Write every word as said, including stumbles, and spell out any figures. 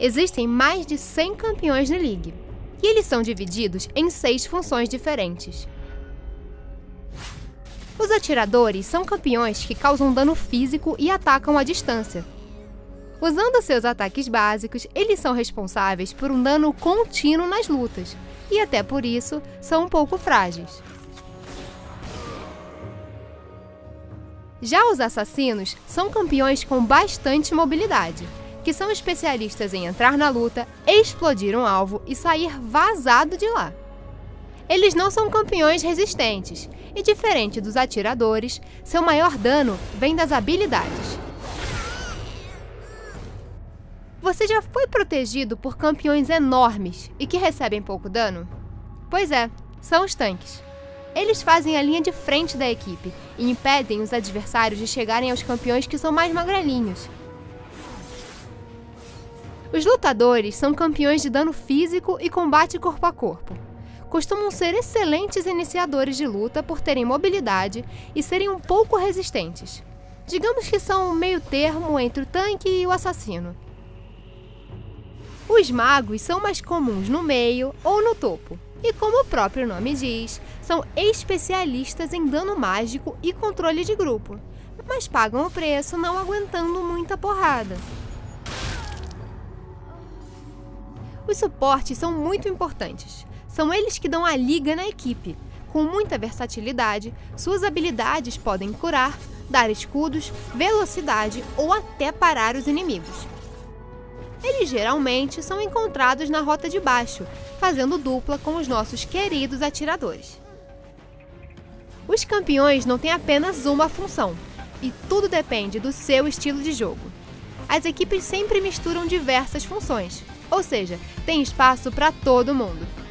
Existem mais de cem campeões na League, e eles são divididos em seis funções diferentes. Os atiradores são campeões que causam dano físico e atacam à distância. Usando seus ataques básicos, eles são responsáveis por um dano contínuo nas lutas, e até por isso são um pouco frágeis. Já os assassinos são campeões com bastante mobilidade, que são especialistas em entrar na luta, explodir um alvo e sair vazado de lá. Eles não são campeões resistentes, e diferente dos atiradores, seu maior dano vem das habilidades. Você já foi protegido por campeões enormes e que recebem pouco dano? Pois é, são os tanques. Eles fazem a linha de frente da equipe e impedem os adversários de chegarem aos campeões que são mais magrelinhos. Os lutadores são campeões de dano físico e combate corpo a corpo. Costumam ser excelentes iniciadores de luta por terem mobilidade e serem um pouco resistentes. Digamos que são um meio termo entre o tanque e o assassino. Os magos são mais comuns no meio ou no topo, e como o próprio nome diz, são especialistas em dano mágico e controle de grupo, mas pagam o preço não aguentando muita porrada. Os suportes são muito importantes. São eles que dão a liga na equipe. Com muita versatilidade, suas habilidades podem curar, dar escudos, velocidade ou até parar os inimigos. Eles geralmente são encontrados na rota de baixo, fazendo dupla com os nossos queridos atiradores. Os campeões não têm apenas uma função, e tudo depende do seu estilo de jogo. As equipes sempre misturam diversas funções, ou seja, tem espaço para todo mundo.